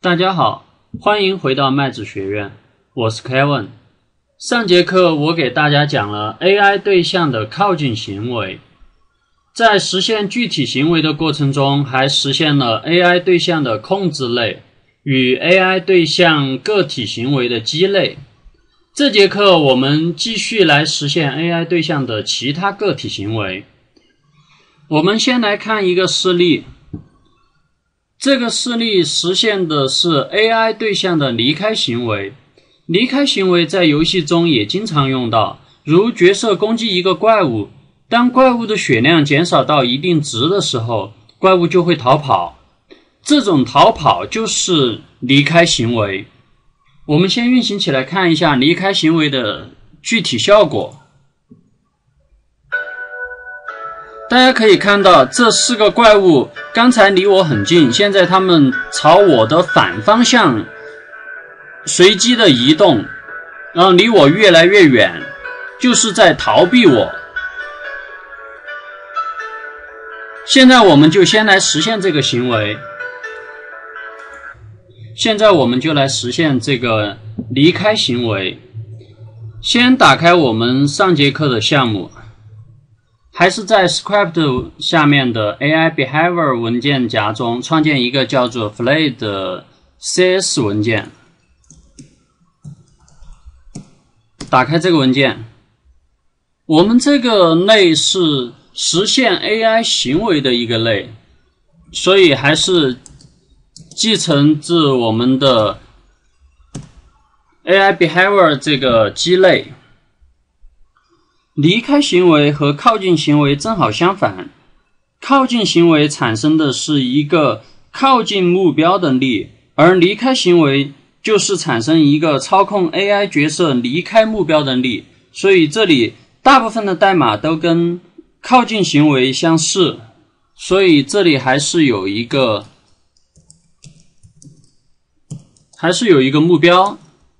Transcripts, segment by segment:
大家好，欢迎回到麦子学院，我是 Kevin。上节课我给大家讲了 AI 对象的靠近行为，在实现具体行为的过程中，还实现了 AI 对象的控制类与 AI 对象个体行为的鸡类。这节课我们继续来实现 AI 对象的其他个体行为。我们先来看一个示例。这个示例实现的是 AI 对象的离开行为。离开行为在游戏中也经常用到，如角色攻击一个怪物，当怪物的血量减少到一定值的时候，怪物就会逃跑。这种逃跑就是离开行为。我们先运行起来看一下离开行为的具体效果。大家可以看到，这4个怪物刚才离我很近，现在它们朝我的反方向随机的移动，然后离我越来越远，就是在逃避我。现在我们就先来实现这个行为。现在我们就来实现这个离开行为。先打开我们上节课的项目，还是在 Script 下面的 AI Behavior 文件夹中创建一个叫做 Fly 的 CS 文件。打开这个文件，我们这个类是实现 AI 行为的一个类，所以还是继承自我们的 AI Behavior 这个鸡类。离开行为和靠近行为正好相反，靠近行为产生的是一个靠近目标的力，而离开行为就是产生一个操控 AI 角色离开目标的力，所以这里大部分的代码都跟靠近行为相似，所以这里还是有一个目标。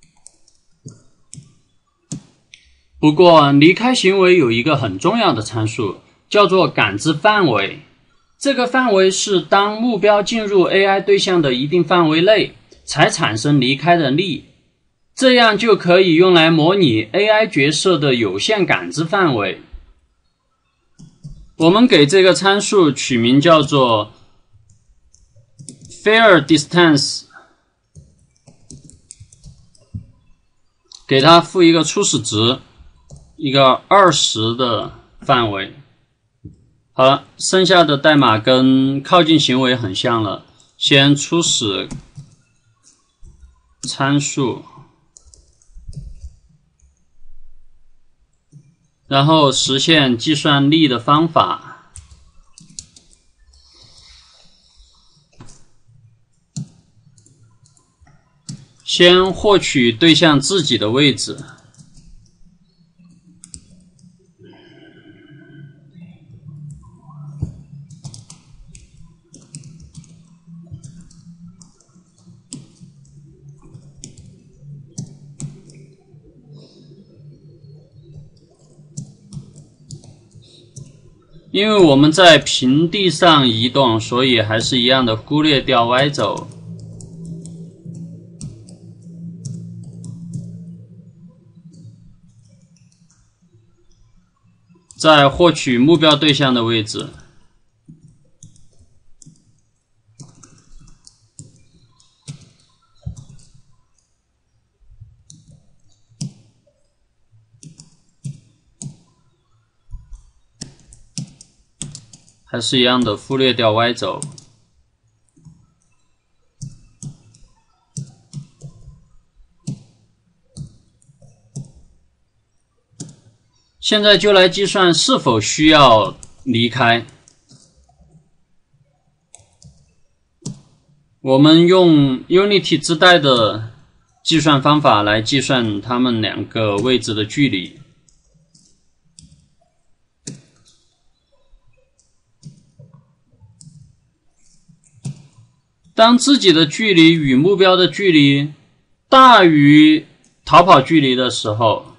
不过离开行为有一个很重要的参数，叫做感知范围。这个范围是当目标进入 AI 对象的一定范围内才产生离开的力，这样就可以用来模拟 AI 角色的有限感知范围。我们给这个参数取名叫做 Fair Distance， 给它赋一个初始值，一个20的范围。好了，剩下的代码跟靠近行为很像了。先初始参数，然后实现计算力的方法。先获取对象自己的位置。因为我们在平地上移动，所以还是一样的忽略掉 Y 轴。再获取目标对象的位置。还是一样的忽略掉 Y 轴。现在就来计算是否需要离开。我们用 Unity 自带的计算方法来计算它们2个位置的距离。当自己的距离与目标的距离大于逃跑距离的时候，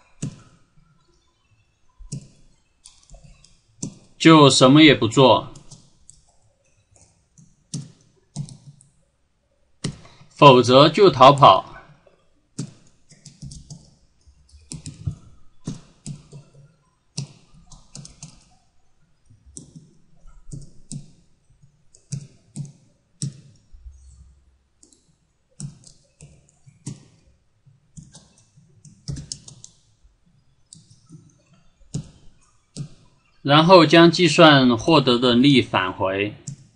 就什么也不做。 否则就逃跑。然后将计算获得的力返回。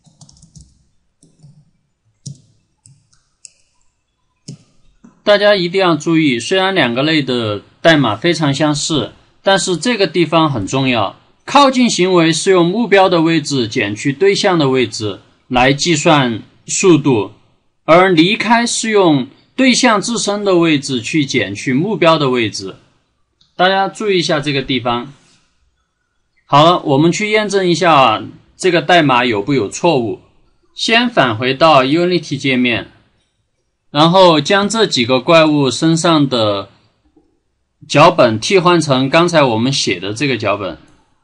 大家一定要注意，虽然两个类的代码非常相似，但是这个地方很重要。靠近行为是用目标的位置减去对象的位置来计算速度，而离开是用对象自身的位置去减去目标的位置。大家注意一下这个地方。好了，我们去验证一下这个代码有不有错误。先返回到 Unity 界面，然后将这几个怪物身上的脚本替换成刚才我们写的这个脚本，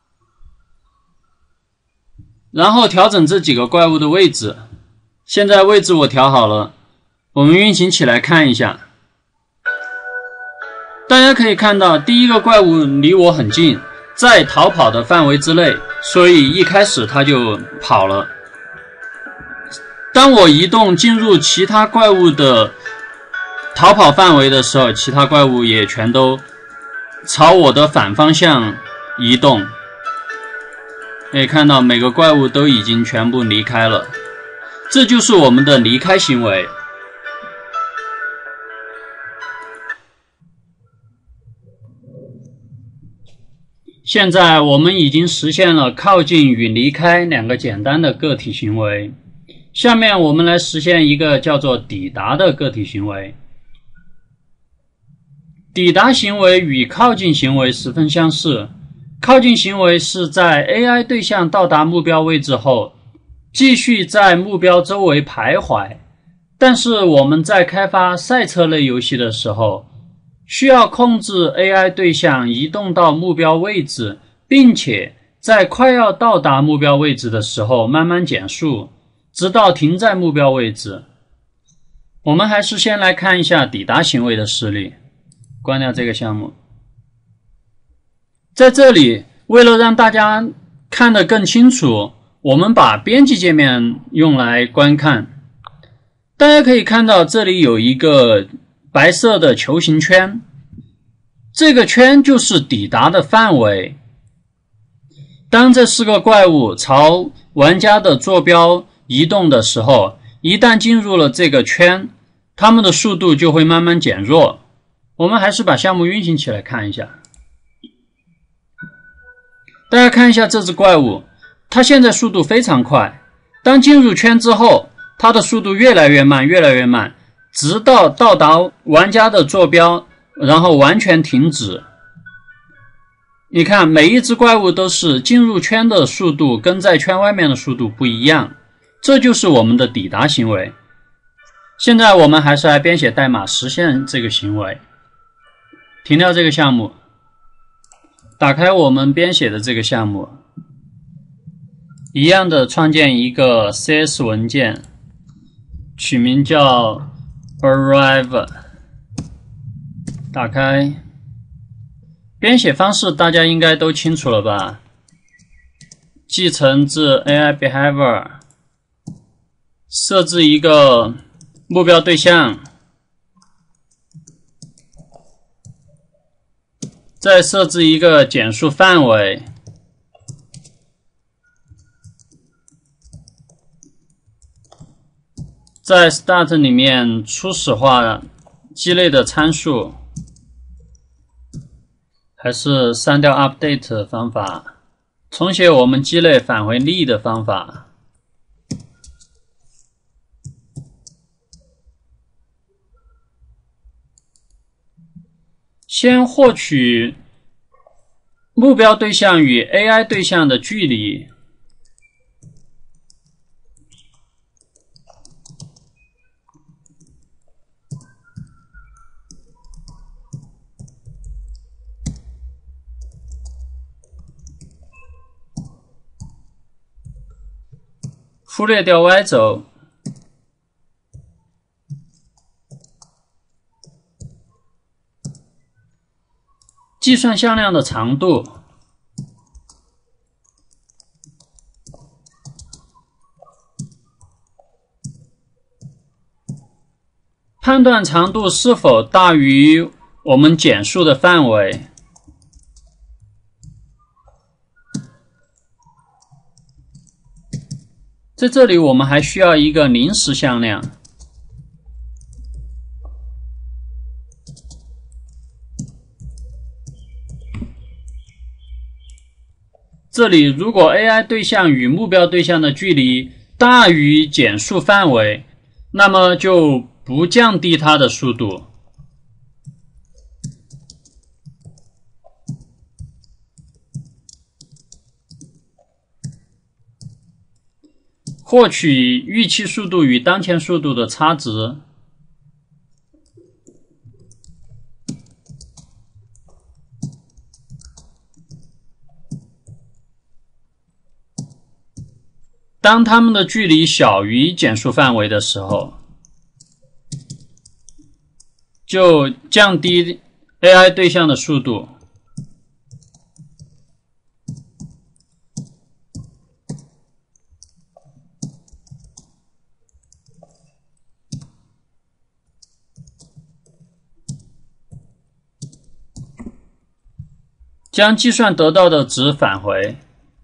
然后调整这几个怪物的位置。现在位置我调好了，我们运行起来看一下。大家可以看到第一个怪物离我很近，在逃跑的范围之内，所以一开始它就跑了。当我移动进入其他怪物的逃跑范围的时候，其他怪物也全都朝我的反方向移动。可以看到每个怪物都已经全部离开了，这就是我们的离开行为。现在我们已经实现了靠近与离开两个简单的个体行为。下面我们来实现一个叫做抵达的个体行为。抵达行为与靠近行为十分相似。靠近行为是在 AI 对象到达目标位置后，继续在目标周围徘徊。但是我们在开发赛车类游戏的时候，需要控制 AI 对象移动到目标位置，并且在快要到达目标位置的时候慢慢减速，直到停在目标位置。我们还是先来看一下抵达行为的示例。关掉这个项目。在这里，为了让大家看得更清楚，我们把编辑界面用来观看。大家可以看到这里有一个白色的球形圈，这个圈就是抵达的范围。当这4个怪物朝玩家的坐标移动的时候，一旦进入了这个圈，它们的速度就会慢慢减弱。我们还是把项目运行起来看一下。大家看一下这只怪物，它现在速度非常快，当进入圈之后，它的速度越来越慢，越来越慢，直到到达玩家的坐标，然后完全停止。你看，每一只怪物都是进入圈的速度跟在圈外面的速度不一样，这就是我们的抵达行为。现在我们还是来编写代码实现这个行为。停掉这个项目，打开我们编写的这个项目，一样的创建一个 CS 文件，取名叫 Arrive， 打开。编写方式大家应该都清楚了吧？继承自 AI Behavior， 设置一个目标对象，再设置一个减速范围，在 start 里面初始化鸡肋的参数，还是删掉 update 方法，重写我们鸡肋返回力的方法。先获取目标对象与 AI 对象的距离。忽略掉 Y 轴， 计算向量的长度，判断长度是否大于我们简述的范围。在这里我们还需要一个临时向量。这里如果 AI 对象与目标对象的距离大于简述范围，那么就不降低它的速度。获取预期速度与当前速度的差值。当它们的距离小于简述范围的时候，就降低 AI 对象的速度。将计算得到的值返回。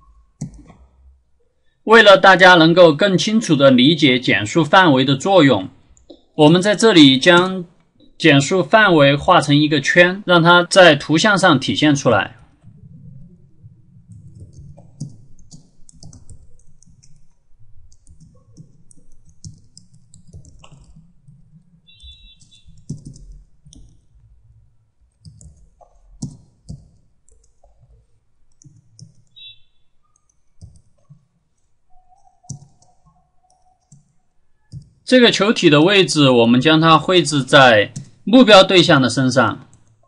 为了大家能够更清楚地理解简述范围的作用，我们在这里将简述范围画成一个圈，让它在图像上体现出来。这个球体的位置，我们将它绘制在目标对象的身上，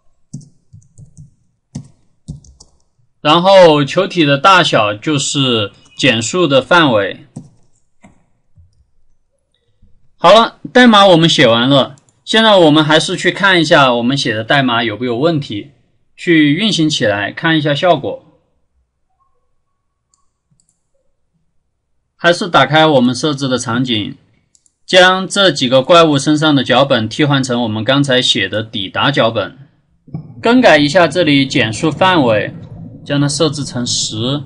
然后球体的大小就是简述的范围。好了，代码我们写完了，现在我们还是去看一下我们写的代码有没有问题，去运行起来看一下效果。还是打开我们设置的场景，将这几个怪物身上的脚本替换成我们刚才写的抵达脚本，更改一下这里简述范围，将它设置成10。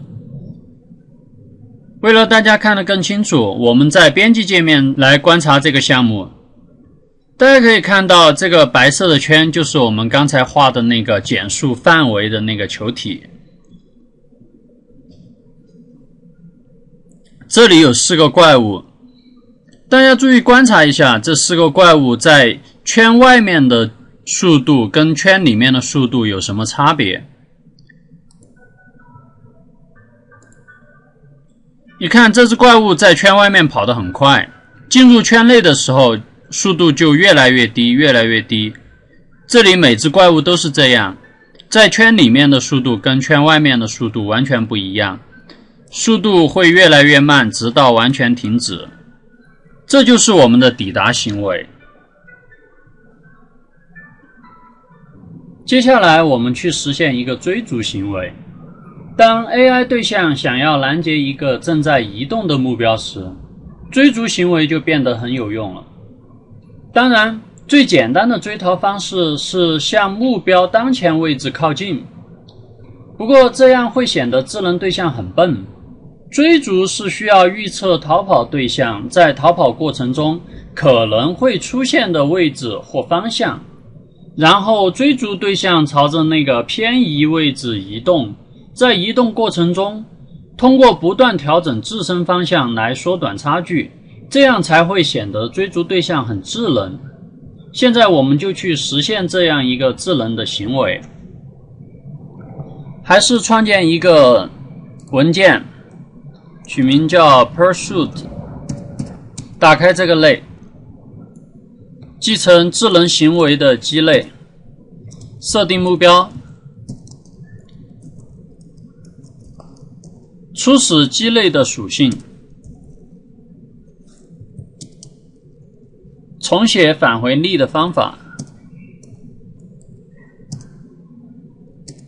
为了大家看得更清楚，我们在编辑界面来观察这个项目。大家可以看到这个白色的圈就是我们刚才画的那个简述范围的那个球体。这里有4个怪物，大家注意观察一下，这4个怪物在圈外面的速度跟圈里面的速度有什么差别？你看这只怪物在圈外面跑得很快，进入圈内的时候速度就越来越低，越来越低。这里每只怪物都是这样，在圈里面的速度跟圈外面的速度完全不一样，速度会越来越慢，直到完全停止。这就是我们的抵达行为。接下来我们去实现一个追逐行为。当 AI 对象想要拦截一个正在移动的目标时，追逐行为就变得很有用了。当然，最简单的追逃方式是向目标当前位置靠近，不过这样会显得智能对象很笨。追逐是需要预测逃跑对象在逃跑过程中可能会出现的位置或方向，然后追逐对象朝着那个偏移位置移动，在移动过程中通过不断调整自身方向来缩短差距，这样才会显得追逐对象很智能。现在我们就去实现这样一个智能的行为。还是创建一个文件，取名叫 Pursuit， 打开这个类，继承智能行为的基类，设定目标，初始基类的属性，重写返回例的方法。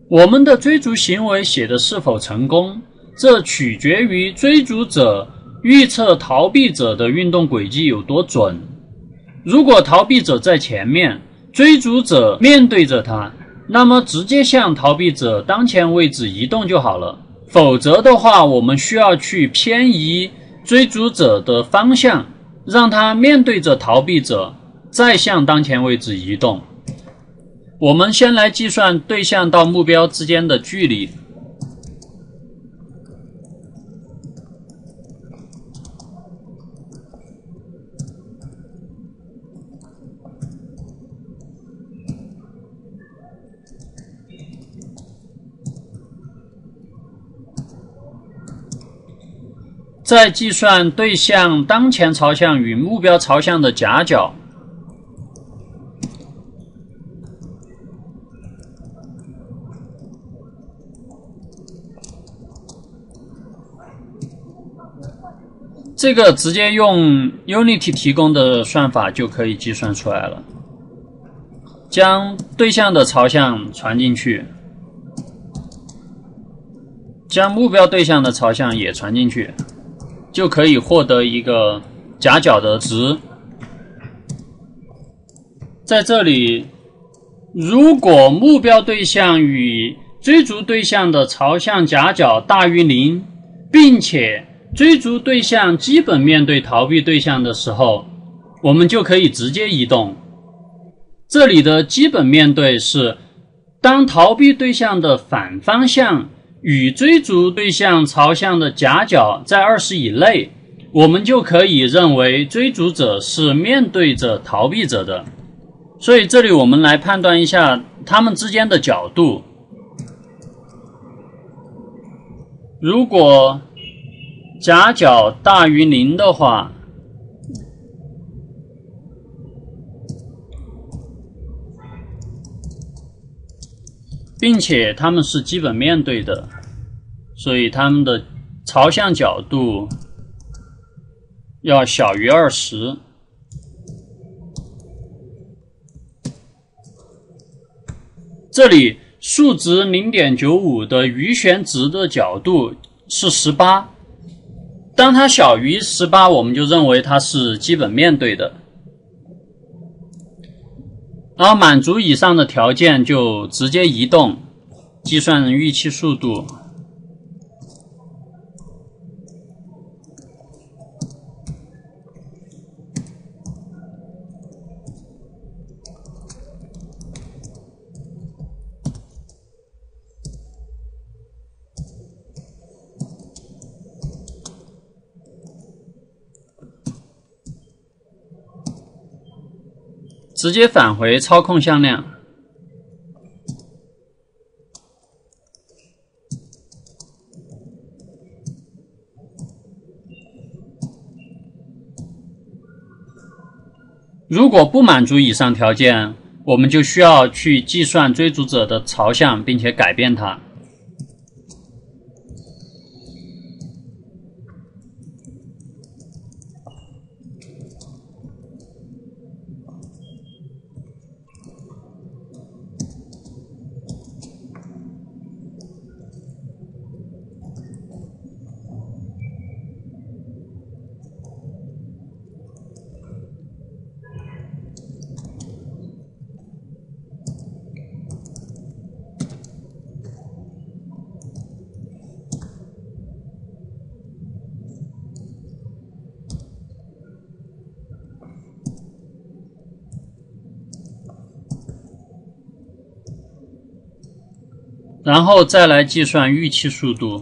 我们的追逐行为写的是否成功，这取决于追逐者预测逃避者的运动轨迹有多准。如果逃避者在前面，追逐者面对着他，那么直接向逃避者当前位置移动就好了。否则的话，我们需要去偏移追逐者的方向，让他面对着逃避者，再向当前位置移动。我们先来计算对象到目标之间的距离。再计算对象当前朝向与目标朝向的夹角。这个直接用 Unity 提供的算法就可以计算出来了。将对象的朝向传进去，将目标对象的朝向也传进去，就可以获得一个夹角的值。在这里，如果目标对象与追逐对象的朝向夹角大于0，并且追逐对象基本面对逃避对象的时候，我们就可以直接移动。这里的基本面对是当逃避对象的反方向与追逐对象朝向的夹角在20以内，我们就可以认为追逐者是面对着逃避者的。所以这里我们来判断一下它们之间的角度。如果夹角大于0的话，并且它们是基本面对的，所以它们的朝向角度要小于20。这里数值 0.95 的余弦值的角度是18，当它小于18，我们就认为它是基本面对的。然后满足以上的条件就直接移动，计算预期速度。直接返回操控向量。如果不满足以上条件，我们就需要去计算追逐者的朝向，并且改变它。然后再来计算预期速度。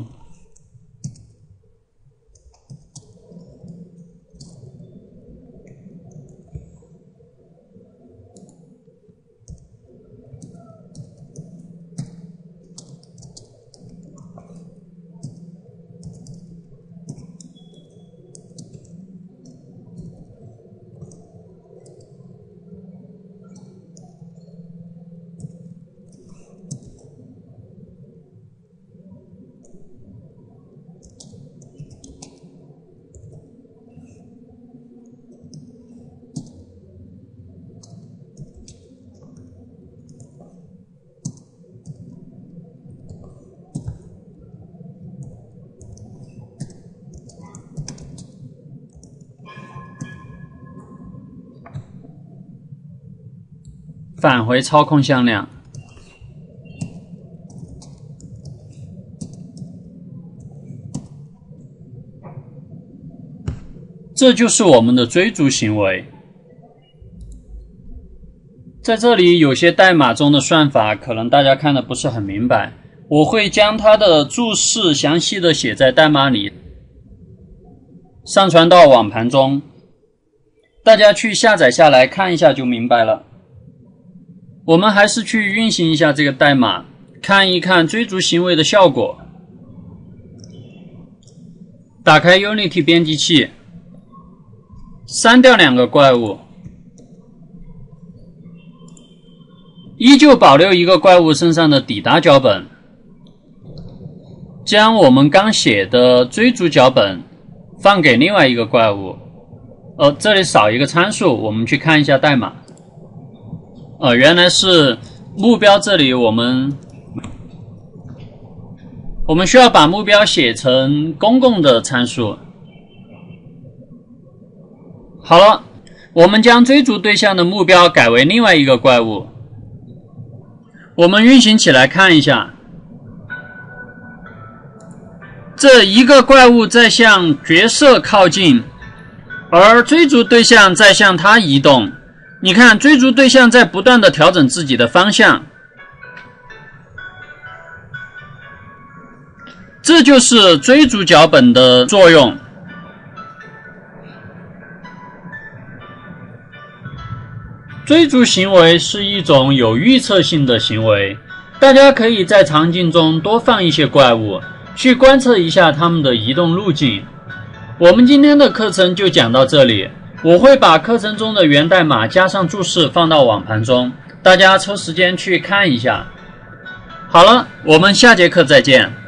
返回操控向量。这就是我们的追逐行为。在这里有些代码中的算法可能大家看得不是很明白，我会将它的注释详细的写在代码里，上传到网盘中，大家去下载下来看一下就明白了。我们还是去运行一下这个代码，看一看追逐行为的效果。打开 Unity 编辑器，删掉2个怪物，依旧保留一个怪物身上的抵达脚本，将我们刚写的追逐脚本放给另外一个怪物。这里少一个参数，我们去看一下代码。原来是目标，这里我们需要把目标写成公共的参数。好了，我们将追逐对象的目标改为另外一个怪物。我们运行起来看一下，这一个怪物在向角色靠近，而追逐对象在向它移动。你看，追逐对象在不断的调整自己的方向，这就是追逐脚本的作用。追逐行为是一种有预测性的行为，大家可以在场景中多放一些怪物，去观测一下它们的移动路径。我们今天的课程就讲到这里，我会把课程中的源代码加上注释放到网盘中，大家抽时间去看一下。好了，我们下节课再见。